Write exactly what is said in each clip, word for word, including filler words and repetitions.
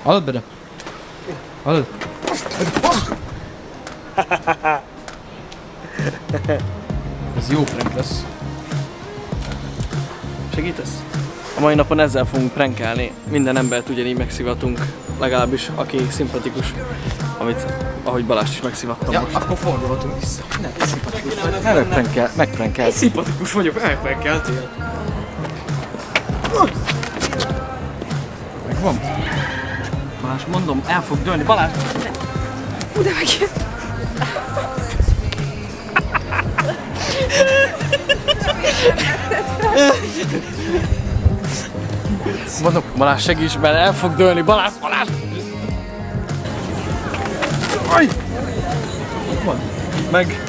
Hallod, Bede? Hallod? Ez jó prank lesz. Segítesz? A mai napon ezzel fogunk prankelni. Minden embert ugyanígy megszivatunk. Legalábbis aki szimpatikus. Amit, ahogy Balázs is megszivattam Ja, most. akkor fordulhatunk vissza. Ne, szimpatikus vagy. Ne megprankel, megprankel. Szimpatikus vagyok, megprankeltél. Megvan? Balázs, mondom, el fog dőlni. Balázs! Hú, de megjött. Mondom, Balázs, segíts, mert el fog dőlni. Balázs, Balázs! Aj! Van. Meg.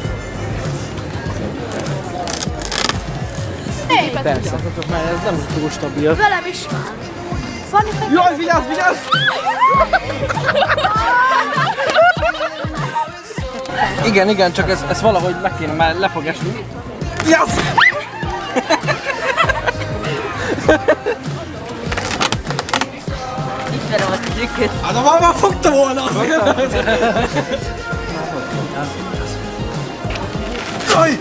Hey, Persze, mert ez nem túl stabil. velem is van. Van itt. Jaj, vigyázz, vigyázz! Igen, igen, csak ez, ez valahogy meg kéne, már le fog esni. Vigyázz! Ismerem a trükköt. Hát már már fogta volna azért! Jaj!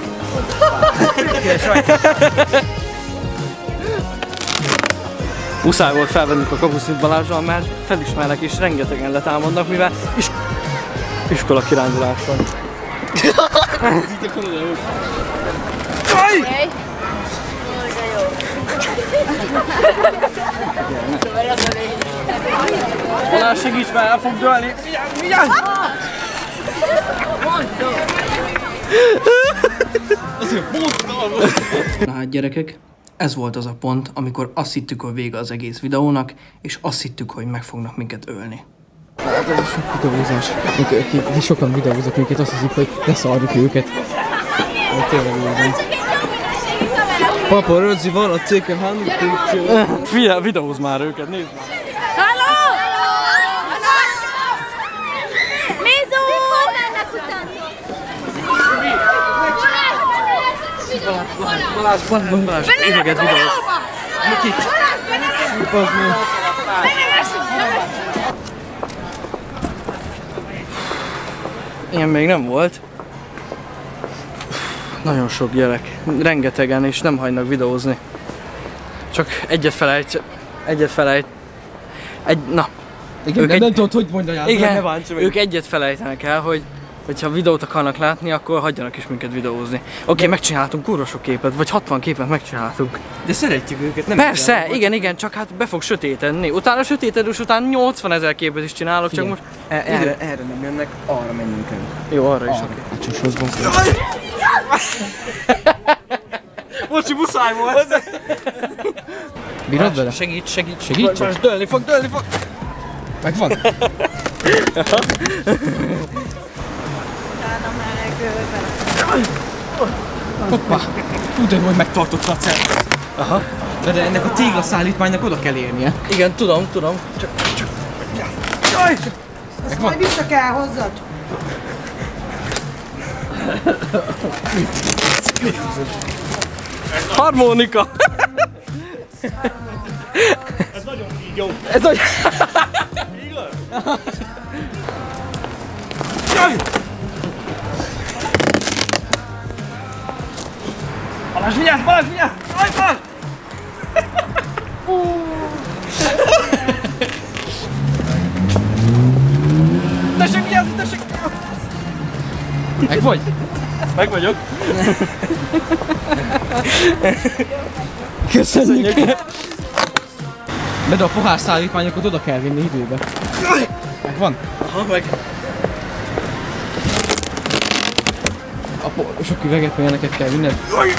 Muszáj volt felvennünk a kapuszint Balázsral, mert felismernek és rengetegen letámadnak, mivel is iskola kirándulás van. Jaj! Balázs, segíts, mert el fog dőlni! Vigyázz, vigyázz! Na hát gyerekek, ez volt az a pont, amikor azt hittük, hogy vége az egész videónak, és azt hittük, hogy meg fognak minket ölni. Hát ez sok videózás. Sokan videóznak minket, azt hiszik, hogy leszarjuk őket. Tényleg úgy van. Papa, Rödzi van a céken, Hanni, Figyelj, videóz már őket, nézd már! Halló! Mizu! Mikor mennek utána? Balázs, Balázs, Balázs, ideget videóz. Mikit? Ilyen még nem volt. Nagyon sok gyerek, rengetegen, és nem hagynak videózni. Csak egyet felejt, egyet felejt, egy, na. Igen, nem, egy... nem tudod, hogy mondani. Igen, ők egyet felejtenek el, hogy hogyha videót akarnak látni, akkor hagyjanak is minket videózni. Oké, okay, megcsináltunk kurva sok képet, vagy hatvan képet megcsináltunk. De szeretjük őket, nem? Persze, igen, igen, igen, csak hát be fog sötétedni. Utána sötétedős után nyolcvanezer képet is csinálok, csak most... E erre, erre nem jönnek, arra menjünk el. Jó, arra is. Csúshoz Bocsi, muszáj volt! Bírod vele? Segíts, segíts, segíts! Most dőlni fog, dőlni fog! Megvan? Hoppá! Tudom, hogy megtartott a celt. Aha. De, de ennek a téglaszállítmánynak oda kell érnie. Igen, tudom, tudom. Csak, csak... Jaj! Ezt majd vissza kell hozzad. Harmonika! Ez nagyon kígyó. Ez nagyon... Jaj! Balázs, vigyázz, Balázs, vigyázz! Jaj, Balázs! Tessék, vigyázz, tessék! Meg vagy? Meg vagyok. Köszönjük! De a pohár szállítmányokat oda kell vinni időbe. Megvan? Aha, meg. A po sok üveget, ilyeneket kell vinned.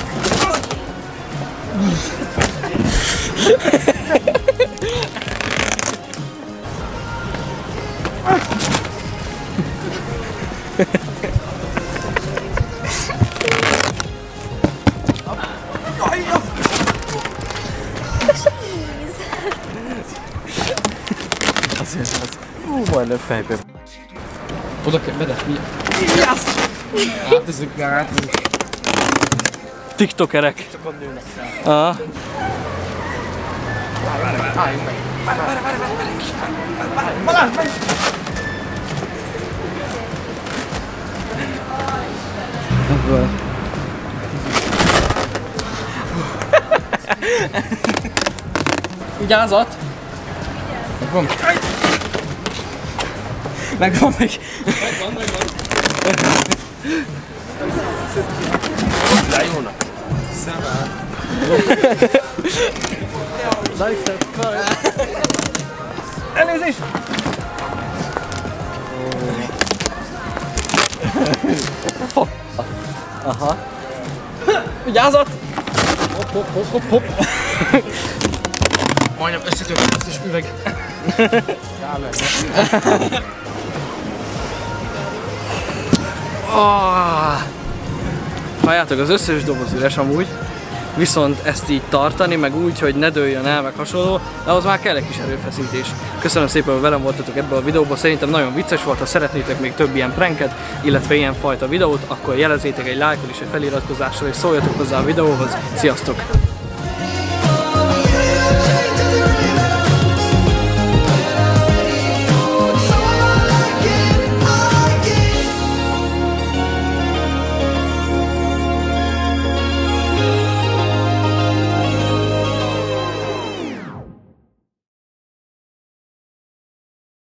Azért az. Ú, majdnem fejbe. Oda kell, Bede, mi? Yes! Hát ezek hát... TikTokerek. Csak a nőnek fel. Aha. Álljunk meg. Várj, várj, várj, várj, Balázs, menj! Ebből. Vigyázat! Megvan? Megvan még! Megvan, megvan! De jónak! Szemel! Elnézést! Aha! Vigyázat! Hopp, hopp, hopp, hopp, hopp. Majdnem összetört az összes üveg. Oh. Halljátok, az összes doboz üres amúgy, viszont ezt így tartani, meg úgy, hogy ne dőljön el, meg hasonló, de ahhoz már kell egy kis erőfeszítés. Köszönöm szépen, hogy velem voltatok ebben a videóban, szerintem nagyon vicces volt, ha szeretnétek még több ilyen pranket, illetve ilyen fajta videót, akkor jelezzétek egy lájkkal és egy feliratkozással, és szóljatok hozzá a videóhoz. Sziasztok!